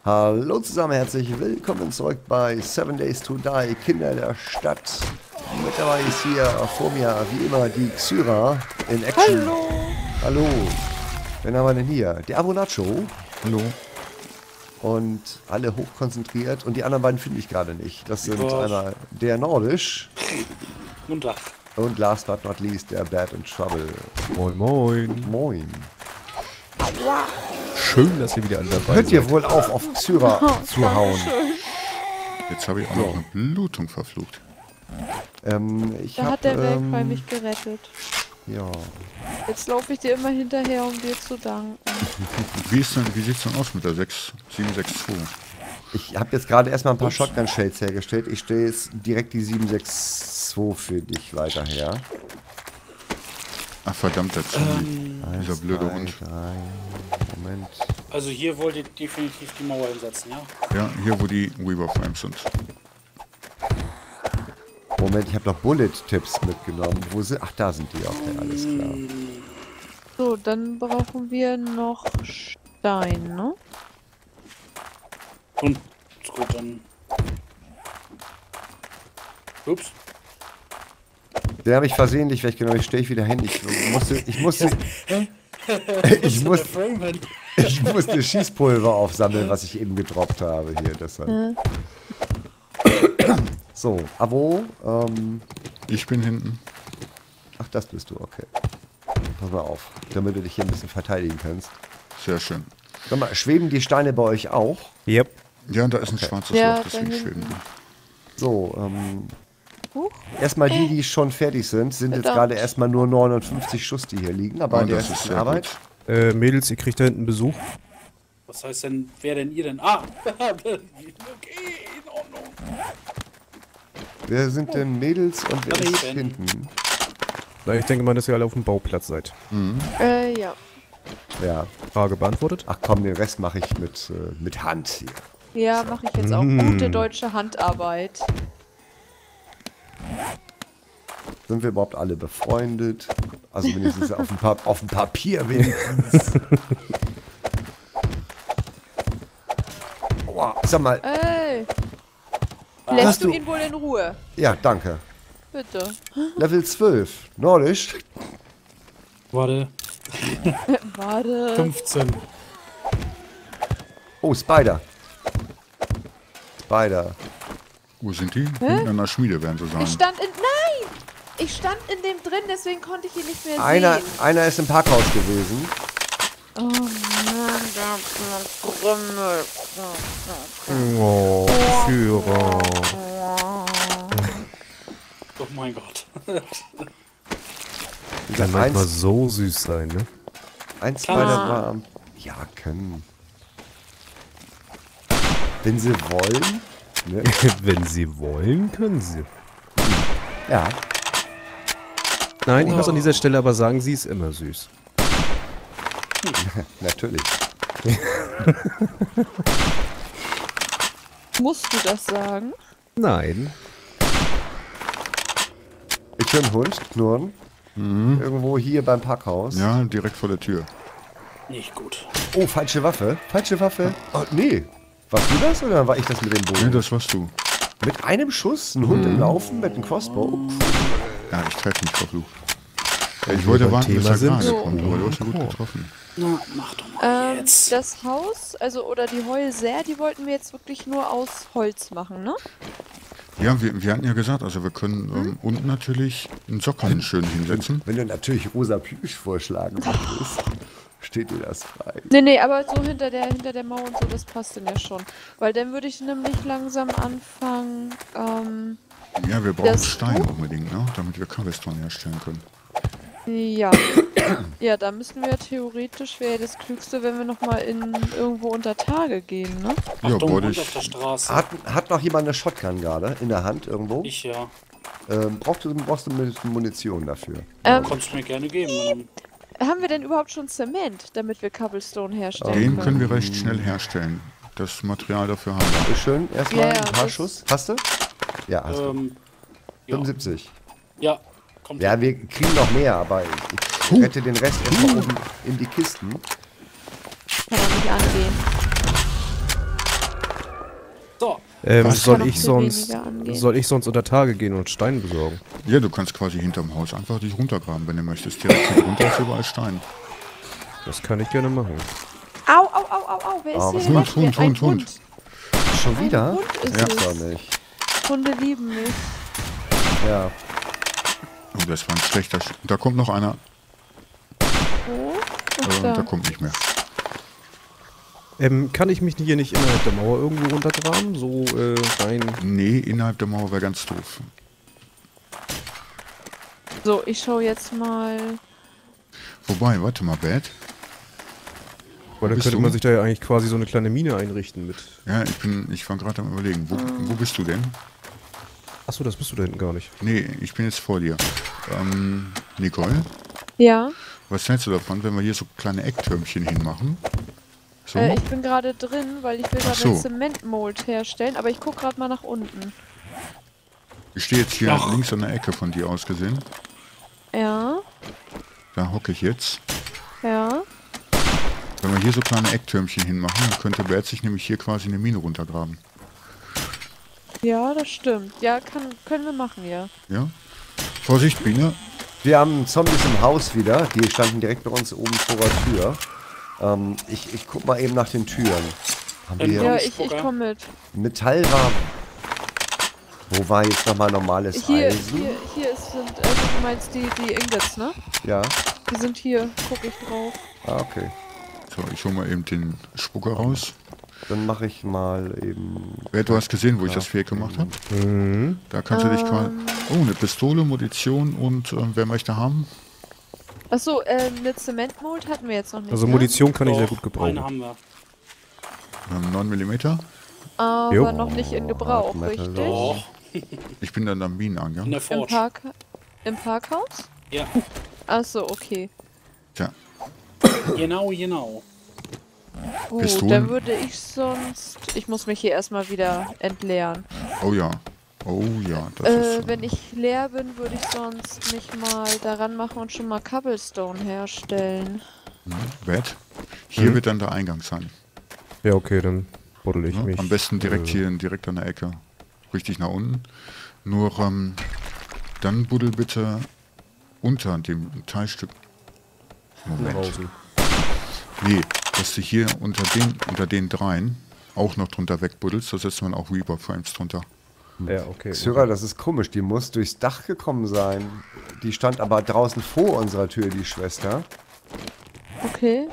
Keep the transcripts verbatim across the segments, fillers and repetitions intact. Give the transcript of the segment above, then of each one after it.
Hallo zusammen, herzlich willkommen zurück bei Seven Days to Die, Kinder der Stadt. Mit dabei ist hier vor mir, wie immer, die Xyra in Action. Hallo! Hallo! Wen haben wir denn hier? Der Abonacho. Hallo. Und alle hochkonzentriert. Und die anderen beiden finde ich gerade nicht. Das sind Was? einmal der Nordisch. Guten Tag. Und last but not least, der Bad in Trouble. Moin, moin. Moin. Schön, dass ihr wieder alle dabei Hört ihr seid. wohl auf, auf Xyra zu hauen? Jetzt habe ich auch noch eine Blutung verflucht. Ähm, ich Da hab, hat der ähm, Weltfall mich gerettet. Ja. Jetzt laufe ich dir immer hinterher, um dir zu danken. Wie, ist denn, wie sieht es denn aus mit der sechs sieben sechs zwei? Ich habe jetzt gerade erstmal ein paar Shotgun-Shades hergestellt. Ich stelle jetzt direkt die sieben sechs zwei für dich weiter her. Ach verdammt, der Zombie. Ähm, Dieser Eins, blöde zwei, Hund. drei. Moment. Also hier wollt ihr definitiv die Mauer hinsetzen, ja? Ja, hier wo die Weaver Frames sind. Moment, ich habe noch Bullet-Tipps mitgenommen. Wo sind... Ach, da sind die. Okay, alles klar. So, dann brauchen wir noch Stein, ne? Und gut, dann... Ups. Den habe ich versehentlich weggenommen. Ich stehe ich wieder hin. Ich musste... Ich musste... ich, muss, ich musste Schießpulver aufsammeln, was ich eben gedroppt habe hier. Deshalb. Hm. So, Abo. Ähm, Ich bin hinten. ach, das bist du. Okay. Pass mal auf, damit du dich hier ein bisschen verteidigen kannst. Sehr schön. Sag mal, schweben die Steine bei euch auch? Yep. Ja, da ist ein schwarzes Ja, Loch, deswegen da schweben hinten. die. So, ähm, Huch. erstmal die, die schon fertig sind, sind jetzt Verdammt. gerade erstmal nur neunundfünfzig Schuss, die hier liegen, aber Oh, der das Rest ist ist in sehr Arbeit. gut. Äh, Mädels, ihr kriegt da hinten Besuch. Was heißt denn, wer denn ihr denn? Ah! Okay, in Ordnung. Wer sind denn Mädels und wer Hallo, ist Ben. hinten? Na, ich denke mal, dass ihr alle auf dem Bauplatz seid. Äh, ja. Ja, Frage beantwortet? ach komm, den Rest mache ich mit, äh, mit Hand hier. Ja, mache ich jetzt auch. Mm. Gute deutsche Handarbeit. Sind wir überhaupt alle befreundet? Also wenigstens auf dem, pa auf dem Papier wenigstens. Oh, sag mal, Ey! Hast Lässt du du- ihn wohl in Ruhe? ja, danke. Bitte. Level zwölf, Nordisch. Warte, Warte. fünfzehn. Oh, Spider. Spider. Wo sind die? Hinten an der Schmiede, werden sie sagen. Ich stand in... Nein! Ich stand in dem drin, deswegen konnte ich ihn nicht mehr Einer, sehen. einer ist im Parkhaus gewesen. Oh Mann, da ist noch Krümmel. Oh, Führer. Oh mein Gott. Kann manchmal Eins, so süß sein, ne? ein Klar. Spider war am... Ja, können. Wenn sie wollen. Ne? Wenn sie wollen, können sie. Ja. Nein, ich muss an dieser Stelle aber sagen, sie ist immer süß. Natürlich. Musst du das sagen? Nein. Ich höre einen Hund knurren. Irgendwo hier beim Parkhaus. Ja, direkt vor der Tür. Nicht gut. Oh, falsche Waffe. Falsche Waffe. Oh, nee. Warst du das oder war ich das mit dem Nee, Bogen? das warst du. Mit einem Schuss? Ein Hund im Laufen mit einem Crossbow? Ja, ich treffe mich verflucht. Ja, ich wir wollte beim warten, bis Thema er sind. gerade So. kommt, aber du hast ihn gut getroffen. Na, mach doch mal Ähm, jetzt. das Haus, also oder die Heulser, die wollten wir jetzt wirklich nur aus Holz machen, ne? Ja, wir, wir hatten ja gesagt, also wir können ähm, unten natürlich einen Sockel schön hinsetzen. Wenn du natürlich rosa Plüsch vorschlagen würdest, steht dir das frei. Nee, nee, aber so hinter der hinter der Mauer und so, das passt dann ja schon. Weil dann würde ich nämlich langsam anfangen, ähm, Ja, wir brauchen Das- Stein unbedingt, ne? Damit wir Cobblestone herstellen können. ja. Ja, da müssten wir theoretisch, wäre das Klügste, wenn wir nochmal in irgendwo unter Tage gehen, ne? Ja, Achtung, wollte Hund auf der ich. Straße. Hat, hat noch jemand eine Shotgun gerade in der Hand irgendwo? Ich ja. Ähm, brauchst du, brauchst du ein bisschen Munition dafür? Ähm, Konntest du mir gerne geben. Dann haben wir denn überhaupt schon Zement, damit wir Cobblestone herstellen Den können? können wir recht schnell herstellen. Das Material dafür haben wir. Ist schön, erstmal Ja, ja, ein paar das- Schuss. Hast du? Ja, hast du. Ähm, ja. fünfundsiebzig. Ja, kommt. Ja, wir kriegen noch mehr, aber ich, ich rette den Rest erstmal oben in die Kisten. Kann er nicht angehen. So, Ähm, Was? soll Kann ich noch sonst, weniger angehen. soll ich sonst unter Tage gehen und Stein besorgen? Ja, du kannst quasi hinterm Haus einfach dich runtergraben, wenn du möchtest. Direkt hier runter ist überall Stein. Das kann ich gerne machen. Au, au, au, au, au, wer ist Oh, hier? was Wer Hund, ist Hund, hier? Ein Hund, Hund. Schon wieder? Hund ist Ja. es. Doch nicht. Hunde lieben mich. Ja. Oh, das war ein schlechter Sch Da kommt noch einer. Wo? Ach, Äh, da. da kommt nicht mehr. Ähm, kann ich mich hier nicht innerhalb der Mauer irgendwo runtergraben? So, äh, rein... Nee, innerhalb der Mauer wäre ganz doof. So, ich schau jetzt mal. Wobei, warte mal, Bad. Weil dann bist könnte du? man sich da ja eigentlich quasi so eine kleine Mine einrichten mit... Ja, ich bin, ich war gerade am überlegen. Wo, wo bist du denn? Achso, das bist du da hinten gar nicht. Nee, ich bin jetzt vor dir. Ähm, Nicole, Ja, was hältst du davon, wenn wir hier so kleine Ecktürmchen hinmachen? So? äh, ich bin gerade drin, weil ich will Ach gerade so. einen Zementmold herstellen, aber ich guck gerade mal nach unten. Ich stehe jetzt hier Ach. links an der Ecke von dir aus gesehen. Ja, Da hocke ich jetzt. ja. Wenn wir hier so kleine Ecktürmchen hinmachen, dann könnte Bert sich nämlich hier quasi eine Mine runtergraben. Ja, das stimmt. Ja, kann, können wir machen, ja. Ja? Vorsicht, Biene. Wir haben Zombies im Haus wieder. Die standen direkt bei uns oben vor der Tür. Ähm, ich, ich guck mal eben nach den Türen. Haben wir Ähm, hier Ja, Ja, ich, ich Spucker. komme mit. Metall war... Wo war jetzt nochmal normales Hier, Eisen? hier, hier ist, sind, also du meinst die, die Ingots, ne? Ja. Die sind hier, guck ich drauf. Ah, okay. So, ich hole mal eben den Spucker raus. Dann mache ich mal eben... Bert, du hast gesehen, wo ich das Fake gemacht habe? Mhm. Da kannst du dich quasi... Oh, eine Pistole, Munition und äh, wer möchte haben? Achso, äh, eine Zementmold hatten wir jetzt noch nicht. Also ne? Munition kann ich sehr doch, gut gebrauchen. eine haben wir. Ähm, neun Millimeter. Aber Jo. noch nicht in Gebrauch, Hard Metal, richtig? Doch, Ich bin dann am Bieneneingang. in der Im, Forge. Park, Im Parkhaus? Ja, Achso, okay. Tja, genau, genau. Gut, Pistolen? dann würde ich sonst... Ich muss mich hier erstmal wieder entleeren. oh ja. Oh ja, das Äh, ist... wenn ich leer bin, würde ich sonst mich mal daran machen und schon mal Cobblestone herstellen. Bert, hier Hm? wird dann der Eingang sein. Ja, okay, dann buddel ich Ne? mich. Am besten direkt äh, hier direkt an der Ecke. Richtig nach unten. Nur ähm, dann buddel bitte unter dem Teilstück. Moment. draußen. Nee, dass du hier unter den, unter den dreien auch noch drunter wegbuddelst. Da setzt man auch Reaper Frames drunter. Ja, okay. Xyra, das ist komisch. Die muss durchs Dach gekommen sein. Die stand aber draußen vor unserer Tür, die Schwester. Okay.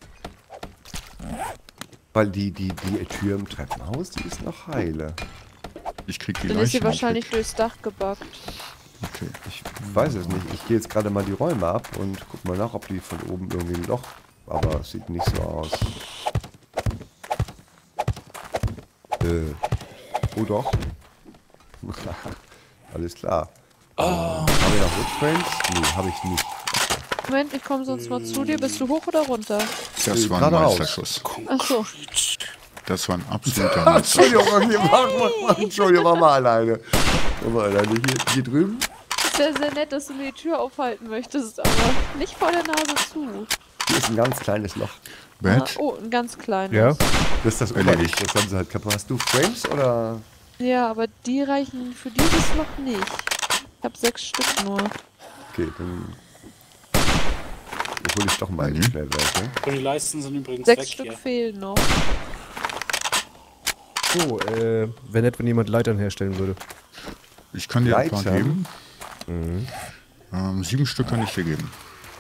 Weil die, die, die Tür im Treppenhaus, die ist noch heile. Ich krieg die Dann Leiche ist sie nicht wahrscheinlich weg. durchs Dach gebackt. Okay. Ich weiß es nicht. Ich gehe jetzt gerade mal die Räume ab und guck mal nach, ob die von oben irgendwie ein Loch... Aber es sieht nicht so aus. Äh. Oh doch. Alles klar. Ähm, Haben wir noch Woodframes? Nee, habe ich nicht. Moment, ich komme sonst mal zu dir. Bist du hoch oder runter? Das Äh, war ein geradeaus. Meisterschuss. Achso. Das war ein absoluter Meisterschuss. Entschuldigung, wir machen, machen, Entschuldigung, mach mal alleine. Mach mal alleine. Hier, hier drüben? Sehr, sehr nett, dass du mir die Tür aufhalten möchtest, aber nicht vor der Nase zu. Hier ist ein ganz kleines Loch. Ah, Bert, oh, ein ganz kleines. Ja? Das ist das Erledigt. Oberlicht. Das haben sie halt kaputt. Hast du Frames oder? Ja, aber die reichen für dieses Loch nicht. Ich habe sechs Stück nur. Okay, dann hole ich doch mal Mhm. schnell welche. Und die Leisten sind übrigens Sechs weg Stück hier. fehlen noch. So, äh, wäre nett, wenn jemand Leitern herstellen würde. ich kann dir ein paar Leitern? geben. Mhm. Ähm, sieben Stück kann ich dir geben.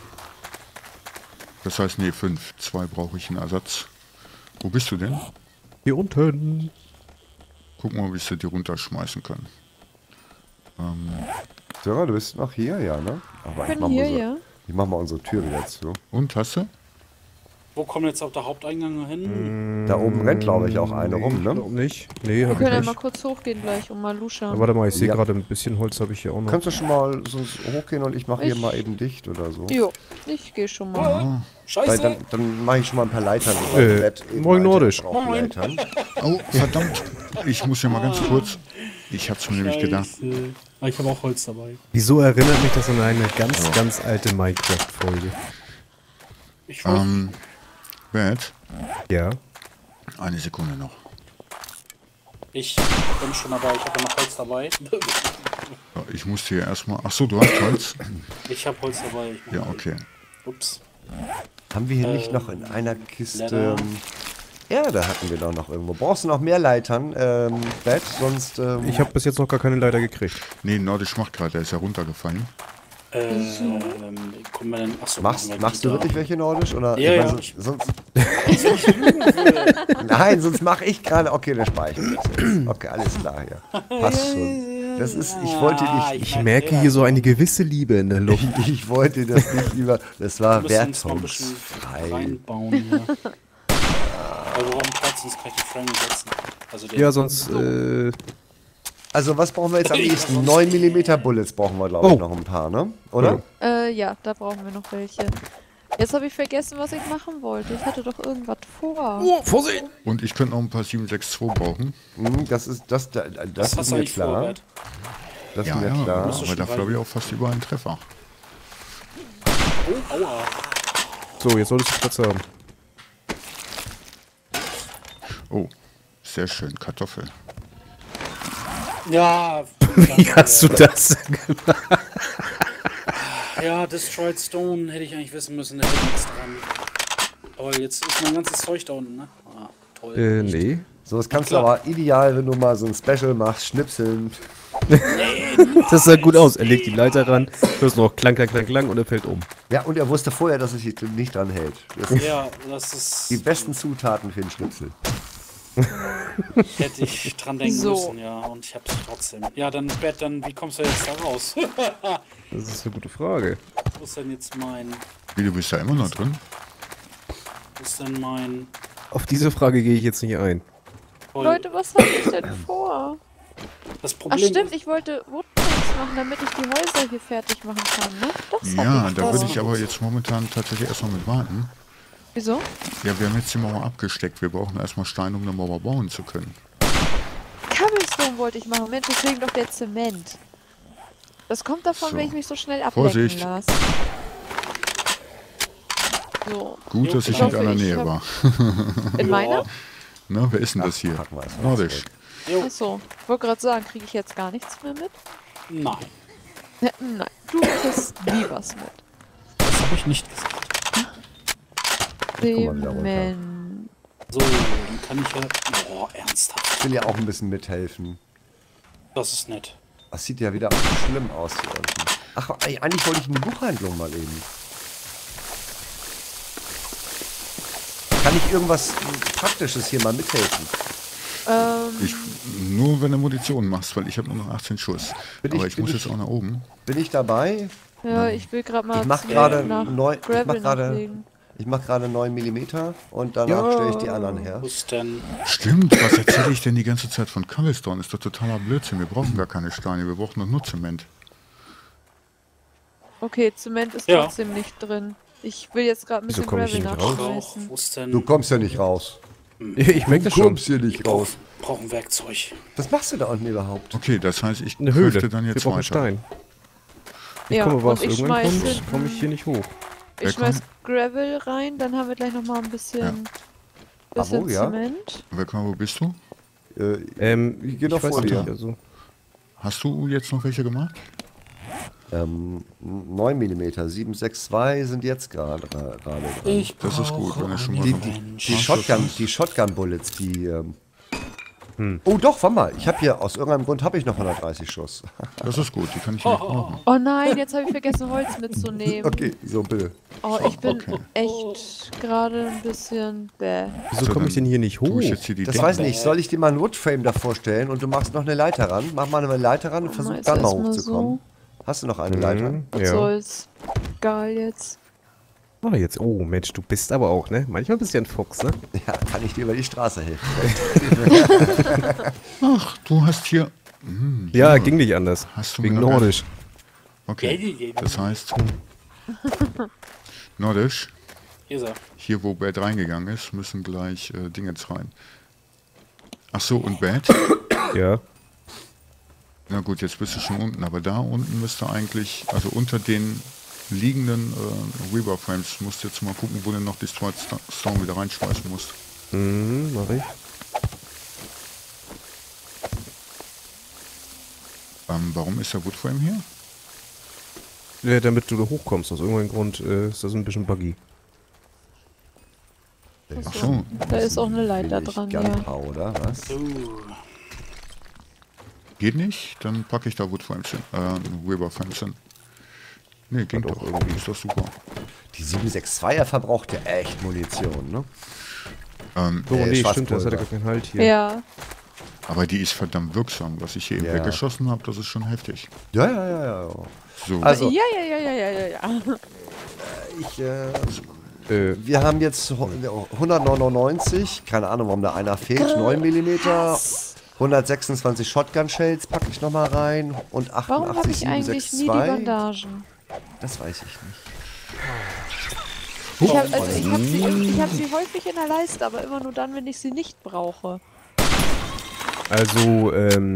Das heißt, nee, fünf. Zwei brauche ich einen Ersatz. Wo bist du denn? Hier unten. Guck mal, ob ich sie dir runterschmeißen kann. Ähm, Sarah, du bist noch hier, ja, ne? Aber Ich bin mach hier, mal so, ja. ich mach mal unsere Tür wieder zu. und, hast du? Wo kommt jetzt auch der Haupteingang hin? Da oben rennt, glaube ich, auch eine rum, ne? Glaub nicht. Nee, Wir hab können ich ja nicht. mal kurz hochgehen gleich und mal luschern. Aber warte mal, ich sehe Ja. gerade ein bisschen Holz habe ich hier auch noch. Kannst du schon mal sonst hochgehen und ich mache hier Ich- mal eben dicht oder so? Jo, ich gehe schon mal. Ah. Weil Scheiße! dann dann mache ich schon mal ein paar Leitern. Äh, Bett eben moin weiter. Nordisch. Ich brauch Moin. Leitern. Oh, verdammt. Ich muss ja mal ganz kurz. Ich hab's mir nämlich gedacht. Scheiße. Ah, ich habe auch Holz dabei. Wieso erinnert mich das an eine ganz, ganz alte Minecraft-Folge? Ich weiß. Ähm, Bert, Ja. eine Sekunde noch. Ich bin schon dabei, ich habe ja noch Holz dabei. Ja, ich muss hier erstmal. Ach so, du hast Holz? Ich habe Holz dabei. Ich Ja, okay. Ups. Haben wir hier nicht Ähm, noch in einer Kiste... Leder. Ähm, Erde hatten wir doch noch irgendwo. Brauchst du noch mehr Leitern, ähm, Bett? Sonst... Ähm, Ich habe bis jetzt noch gar keine Leiter gekriegt. Nee, Nordisch macht gerade, der ist ja runtergefallen. Ähm, kommen wir denn, achso, Machst, machen wir machst du Gitter. wirklich welche Nordisch? Oder? Ja, ich ja, meine, ich- sonst, Als wenn ich lügen würde. nein, sonst mache ich gerade... Okay, dann spare ich das jetzt. Okay, alles klar hier. Passt schon. Das ist... Ich wollte Ah, nicht... Ich merke hier so eine gewisse Liebe in der Luft. Ich, ich wollte das nicht lieber... Das war Wir müssen uns noch ein bisschen wertungsfrei. reinbauen hier. Aber wir brauchen Platz, sonst kann ich den Frame setzen. Also den Ja, sonst, äh, Also was brauchen wir jetzt am nächsten? neun Millimeter Bullets brauchen wir, glaube ich, Oh. noch ein paar, ne? Oder? Äh, ja, da brauchen wir noch welche. Jetzt habe ich vergessen, was ich machen wollte. Ich hatte doch irgendwas vor. oh, Vorsicht! Und ich könnte noch ein paar sieben sechs zwei brauchen. Mhm, das ist... Das, das, Was das ist hast du mir eigentlich vor, klar. Bert? Das ist Ja, mir ja, klar. musst du aber schon dafür habe ich auch fast überall einen Treffer. Oh, aua. So, jetzt solltest du Platz haben. Oh, sehr schön, Kartoffel. Ja. Wie hast du das gemacht? Ja, Destroyed Stone hätte ich eigentlich wissen müssen, da hätte nichts dran. Aber jetzt ist mein ganzes Zeug da unten, ne? Ah, toll. Äh, nee. So, das kannst du Klar. aber ideal, wenn du mal so ein Special machst, schnipseln. Das sah gut aus. Er legt die Leiter ran, hörst noch klang, klang, klang, klang und er fällt um. Ja, und er wusste vorher, dass es sich nicht dran hält. Das sind Ja, das ist. die besten Zutaten für den Schnipsel. Hätte ich dran denken So. müssen, ja. Und ich hab's trotzdem. Ja, dann, Bert, dann, wie kommst du jetzt da raus? Das ist eine gute Frage. Wo ist denn jetzt mein. Wie, du bist da immer noch drin? Wo ist denn mein. Auf diese Frage gehe ich jetzt nicht ein. Toll. Leute, was habe ich denn vor? Das Ach Problem stimmt, ist. ich wollte Woodplanks machen, damit ich die Häuser hier fertig machen kann, ne? Das hab Ja, ich da vor. würde ich aber jetzt momentan tatsächlich erstmal mit warten. Wieso? Ja, wir haben jetzt die Mauer abgesteckt. Wir brauchen erstmal Stein, um eine Mauer bauen zu können. Cobblestone wollte ich machen. Mensch, deswegen doch der Zement. Das kommt davon, So. wenn ich mich so schnell ablenken Vorsicht. lasse. So. Gut, dass ich Ich nicht hoffe, in der ich Nähe hab- war. In meiner? Na, wer ist denn das hier? packen wir erst mal Nordisch. weg. Jo, Achso. Ich wollte gerade sagen, kriege ich jetzt gar nichts mehr mit? nein, Ne, Nein, du kriegst nie was mit. das habe ich nicht gesagt. Ich komm mal wieder runter. Zement. So, dann kann ich ja. Boah, ernsthaft. Ich will ja auch ein bisschen mithelfen. Das ist nett. Das sieht ja wieder schlimm aus hier unten. Ach, ey, eigentlich wollte ich eine Buchhandlung mal eben. Kann ich irgendwas Praktisches hier mal mithelfen? Ähm, Ich, nur wenn du Munition machst, weil ich habe nur noch achtzehn Schuss. Bin Aber ich- ich, bin muss ich- jetzt auch nach oben. Bin ich dabei? ja, ich will gerade mal Ich mach zu- gerade nach neu, ich Gravel mach gerade, nachlegen. ich mach gerade neun Millimeter und danach stelle ich die anderen her. Wo ist denn. Stimmt, was erzähle ich denn die ganze Zeit von Cobblestone? Ist doch totaler Blödsinn. Wir brauchen gar keine Steine, wir brauchen doch nur Zement. Okay, Zement ist Ja. trotzdem nicht drin. Ich will jetzt gerade ein Wieso bisschen komm ich Gravel hier nicht raus? Rauch, nachschmeißen. wo ist denn. Du kommst ja nicht raus. Ich merke das Du schon. kommst hier nicht brauch, raus. brauch ein Werkzeug. Was machst du da unten überhaupt? Okay, das heißt, ich Eine Höhle. köfte dann Wir jetzt brauchen weiter. Stein. Ich Ja, komme aber aus und ich irgendwann schmeiße kommt, komme ich hier nicht hoch. Wer Ich schmeiß kommt? Gravel rein, dann haben wir gleich nochmal ein bisschen, bisschen Abo, ja? Zement. Willkommen, wo bist du? Äh, Ähm, Ich ich, geh noch weiß vor nicht, dir. also. Hast du jetzt noch welche gemacht? ähm, neun Millimeter, sieben sechs zwei sind jetzt gerade gerade dran. Ich Das ist gut, wenn er schon mal Die, so- die, Mensch. die Shotgun, die Shotgun Bullets, die. Ähm Oh doch, warte mal. Ich habe hier aus irgendeinem Grund habe ich noch hundertdreißig Schuss. Das ist gut, die kann ich nicht brauchen. Oh nein, jetzt habe ich vergessen Holz mitzunehmen. Okay, so bitte. Oh, ich bin Okay. echt gerade ein bisschen bäh. Wieso So, komme ich dann denn hier nicht hoch? Tue ich jetzt hier die Das Decke- weiß ich nicht. Soll ich dir mal einen Woodframe davor stellen und du machst noch eine Leiter ran? Mach mal eine Leiter ran und versuch jetzt dann mal erstmal hochzukommen. Hast du noch eine Leiter? Mhm, Was ja. soll's? Egal jetzt. Ah, jetzt. Oh, Mensch, du bist aber auch, ne? Manchmal bist du ja ein Fuchs, ne? Ja, kann ich dir über die Straße helfen. Ach, du hast hier... Hm, Ja, ging nicht anders. Hast du Wegen mir noch Nordisch. Okay, das heißt... Nordisch, Hier ist er. hier wo Bad reingegangen ist, müssen gleich äh, Dinge rein. Ach so, und Bad? Ja. Na gut, jetzt bist du schon unten, aber da unten müsste eigentlich, also unter den liegenden äh, Weaver Frames, musst du jetzt mal gucken, wo du noch Destroyed Sto- Stone wieder reinschmeißen musst. Mhm, mach ich. Ähm, warum ist der Woodframe hier? Ja, damit du da hochkommst. Aus irgendeinem Grund äh, ist das ein bisschen buggy. Ach so. Da ist auch eine Leiter Billig dran, ja. Gunpowder, was? Uh, Geht nicht? Dann packe ich da Woodframes hin. Äh, Weberframes hin. Nee, ging Hat doch auch irgendwie. Ist doch super. Die sieben sechs zweier verbraucht ja echt Munition, ne? Ähm, So, Äh, nee, stimmt, das hat Schwarzpulver. ja gar keinen Halt hier. Ja. aber die ist verdammt wirksam. Was ich hier eben Ja. weggeschossen habe, das ist schon heftig. Ja, ja, ja, ja. So, Also, ja, ja, ja, ja, ja, ja, ja. ich, äh, Äh, wir haben jetzt hundertneunundneunzig, keine Ahnung, warum da einer fehlt, neun Millimeter, hundertsechsundzwanzig Shotgun-Shells packe ich nochmal rein und Warum habe achtundachtzig ich eigentlich nie die siebenhundertzweiundsechzig. Bandagen? Das weiß ich nicht. Ich habe also ich hab sie, ich hab sie häufig in der Leiste, aber immer nur dann, wenn ich sie nicht brauche. also, ähm...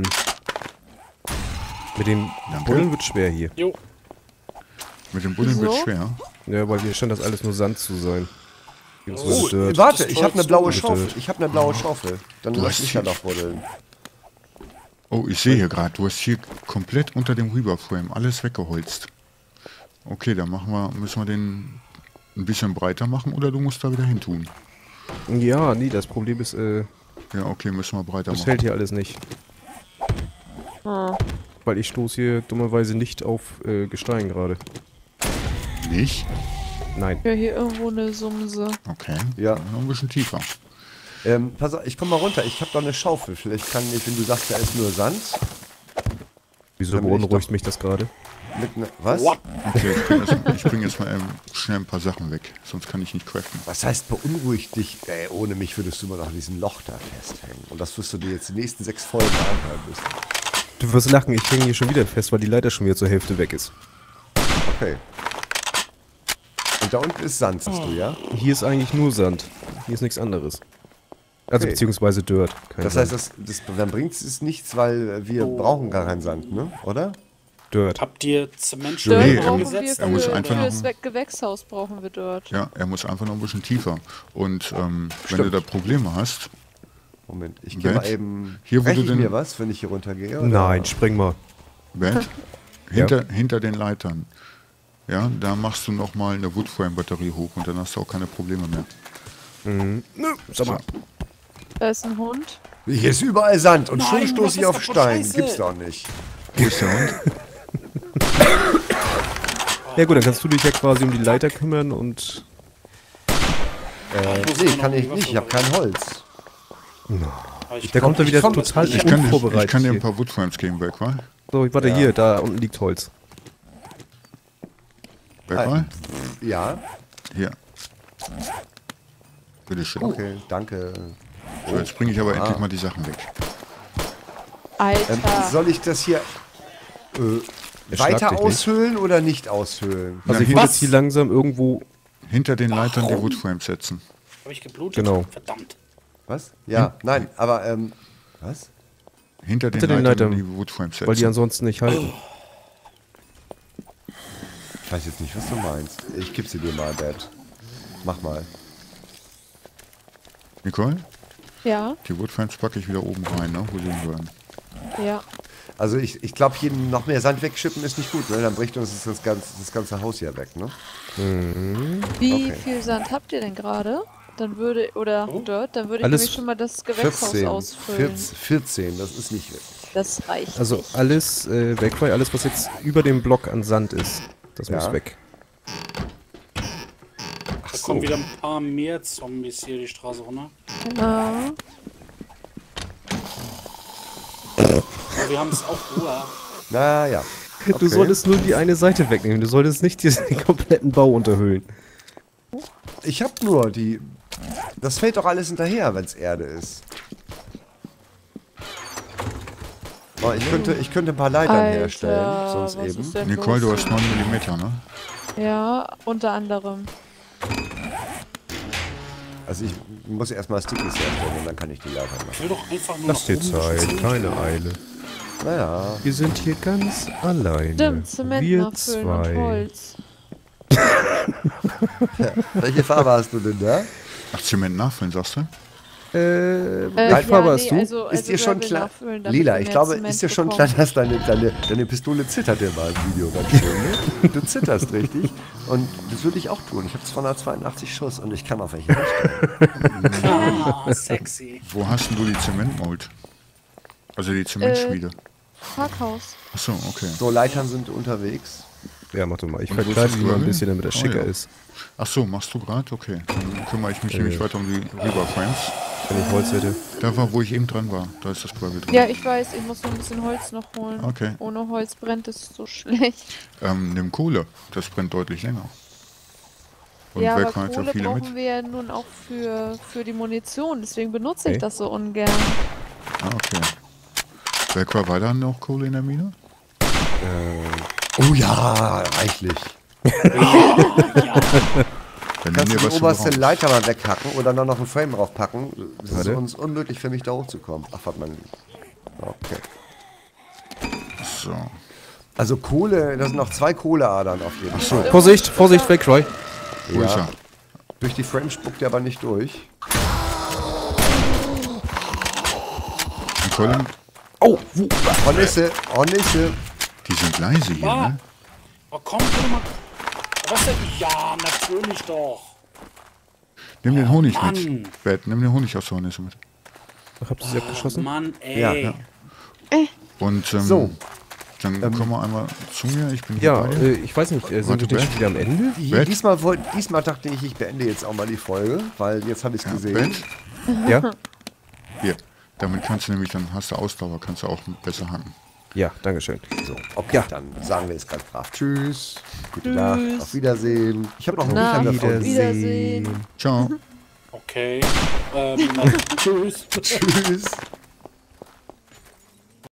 Mit dem Danke. Bullen wird schwer hier. jo. mit dem Bullen wird So? schwer. Ja, weil hier scheint das alles nur Sand zu sein. Oh, Beziehungsweise Dirt. warte, ich habe eine blaue Bitte. Schaufel. Ich habe eine blaue Schaufel. Dann Du lass hast mich ja hier- noch buddeln. Oh, ich sehe hier gerade, du hast hier komplett unter dem Weberframe alles weggeholzt. Okay, dann machen wir, müssen wir den ein bisschen breiter machen oder du musst da wieder hin tun. Ja, nee, das Problem ist, äh, Ja, okay, müssen wir breiter das machen. hält hier alles nicht. Ah. Weil ich stoße hier dummerweise nicht auf äh, Gestein gerade. Nicht? Nein. Ja, hier irgendwo eine Sumse. Okay, Ja. noch ein bisschen tiefer. Ähm, pass auf, ich komm mal runter. Ich habe doch eine Schaufel. Vielleicht kann ich, wenn du sagst, da ist nur Sand. Wieso Dann will ich beunruhigt doch- mich das gerade? Mit ne, was? What? Okay, ich bringe jetzt, ich bring jetzt mal ähm, schnell ein paar Sachen weg, sonst kann ich nicht craften. Was heißt beunruhigt dich? Ey, ohne mich würdest du immer noch in diesem Loch da festhängen. Und das wirst du dir jetzt die nächsten sechs Folgen anhören müssen. Du wirst lachen, ich hänge hier schon wieder fest, weil die Leiter schon wieder zur Hälfte weg ist. Okay. Und da unten ist Sand, sagst du, ja? Hier ist eigentlich nur Sand. Hier ist nichts anderes. Also Okay. beziehungsweise Dirt. Kein Das heißt, Sand. das, das, dann bringt es nichts, weil wir brauchen gar keinen Sand, ne? Oder? Dirt. Habt ihr Zement Dirt Nee, brauchen wir gesetzt? er muss für, einfach für noch- das We- Gewächshaus brauchen wir dort. Ja, er muss einfach noch ein bisschen tiefer. Und ähm, wenn Stimmt. du da Probleme hast, Moment, ich gehe Bert? mal eben. Hier, wo Breche du ich denn- mir was, wenn ich hier runtergehe? oder? Nein, spring mal. Bert, hinter, hinter den Leitern, ja, da machst du nochmal eine Woodframe-Batterie hoch und dann hast du auch keine Probleme mehr. Sag mal. Da ist ein Hund. Hier ist überall Sand und Nein, schon mach stoße ich das auf kaputt, Stein. Scheiße. Gibt's doch nicht. Wo ist der Hund? Ja gut, dann kannst du dich ja quasi um die Leiter kümmern und... Äh, muss nee, immer noch kann ich die nicht. Ich habe Waffe kein Holz. Aber ich Der kommt dann ich wieder komm- total Ich kann, ich unvorbereitet kann dir ein hier. paar Woodframes geben, Bergwall. So, warte, Ja. hier, da unten liegt Holz. Bergwall? Ja, Hier. Bitteschön. okay, danke. So, jetzt bringe ich aber Ah. endlich mal die Sachen weg. Ähm, Alter. soll ich das hier äh, Er schlagt weiter dich nicht. aushöhlen oder nicht aushöhlen? Also Na, ich hier- würde jetzt hier langsam irgendwo... Hinter den Leitern die Woodframes setzen. Habe ich geblutet? Genau. Verdammt. Was? Ja, nein, aber ähm, was? Hinter den, Hinter den Leitern, Leitern. die Woodframes setzen. Weil die ansonsten nicht halten. Ich weiß jetzt nicht, was du meinst. Ich geb sie dir mal, Dad. Mach mal. Nicole, Ja, die Woodframes packe ich wieder oben rein, ne, wo sie hingehören. ja. Also ich, ich glaube, hier noch mehr Sand wegschippen ist nicht gut, ne? Dann bricht uns das ganze, das ganze Haus hier weg, ne? Wie Okay. viel Sand habt ihr denn gerade? Dann würde, oder Oh. dort, dann würde ich Alles nämlich schon mal das Gewächshaus vierzehn. ausfüllen. vierzehn, vierzehn, das ist nicht wirklich. Das reicht Also nicht. alles äh, weg, weil alles, was jetzt über dem Block an Sand ist, das Ja. muss weg. Da kommen wieder ein paar mehr Zombies hier die Straße runter. Ja. Aber wir haben es auch Ruhe. Naja. Du Okay. solltest nur die eine Seite wegnehmen, du solltest nicht diesen kompletten Bau unterhöhlen. Ich hab nur die. Das fällt doch alles hinterher, wenn es Erde ist. Oh, ich, könnte, ich könnte ein paar Leitern Alter, herstellen, sonst was eben. ist denn Nicole, du los? hast neun Millimeter, ne? Ja, unter anderem. Also ich muss erstmal Stickies herstellen und dann kann ich die Leitern Ich machen. will doch einfach nur Lass nach dir oben Zeit, schießen. keine Eile. Naja. Wir sind hier ganz alleine. Stimmt, Zement Wir nachfüllen und zwei. Holz. Welche Farbe hast du denn da? Ach, Zement nachfüllen, sagst du? Äh, Äh, welche Farbe hast nee, du? Also, Ist also dir schon Level klar? nachfüllen, damit Lila, wir ich mehr glaube, Zement ist dir schon bekommen. klar, dass deine, deine, deine Pistole zittert immer im Video ganz schön, ne? Du zitterst richtig. Und das würde ich auch tun. Ich habe zweihundertzweiundachtzig Schuss und ich kann auf welche richten. Ah, sexy. Wo hast denn du die Zementmold? Also die Zementschmiede. Parkhaus. Achso, okay. So, Leitern sind unterwegs. Ja, mach doch mal. Ich Und wo ist verkleide das die mal ein Level? bisschen, damit das Oh, schicker ja. ist. Achso, machst du gerade? Okay. Dann kümmere ich mich Äh. nämlich weiter um die Reaper-Frames. Wenn ich Holz hätte. Da war, wo ich eben dran war. Da ist das Gravel drin. Ja, ich weiß, ich muss noch ein bisschen Holz noch holen. Okay. Ohne Holz brennt es so schlecht. Ähm, nimm Kohle. Das brennt deutlich länger. Und ja, wer aber kann jetzt Kohle ja viele brauchen mit? wir ja nun auch für, für die Munition. Deswegen benutze ich Okay. das so ungern. Ah, okay. Wer war da noch Kohle in der Mine? Oh ja, reichlich. Dann nimm Kannst dir du die was oberste vom Leiter mal weghacken oder dann noch einen Frame draufpacken? Das ist Warte. uns unmöglich für mich da hochzukommen. Ach, warte mal. Okay. So. Also Kohle, das sind noch zwei Kohleadern auf jeden Fall. Vorsicht, Vorsicht, weg, Roy. Wo ist er? Durch die Frame spuckt er aber nicht durch. Und Colin, Oh, wo? Hornisse, Hornisse. die sind leise hier, Ah. ne? Oh, komm, guck mal. Was denn? Ja, natürlich doch. Nimm den Honig Mann. mit. Bert, nimm den Honig aus der Hornisse mit. Habt ihr sie abgeschossen? Mann, ey. Ja, ja. Und ähm, So. dann kommen wir einmal zu mir. Ich bin hier Ja, bei dir. äh, ich weiß nicht, äh, sind Warte, wir denn Bert. schon wieder am Ende? Die- Bett? Diesmal, wollt- diesmal dachte ich, ich beende jetzt auch mal die Folge, weil jetzt habe ich es gesehen. Bert, Ja? hier. Damit kannst du nämlich, dann hast du Ausdauer, kannst du auch besser hacken. Ja, dankeschön. So, okay, Ja. dann sagen wir jetzt ganz brav Tschüss, gute Tschüss. Nacht, auf Wiedersehen. Ich habe noch einen Na, Büchern davon. Wiedersehen. Ciao. Okay. Ähm, tschüss. Tschüss.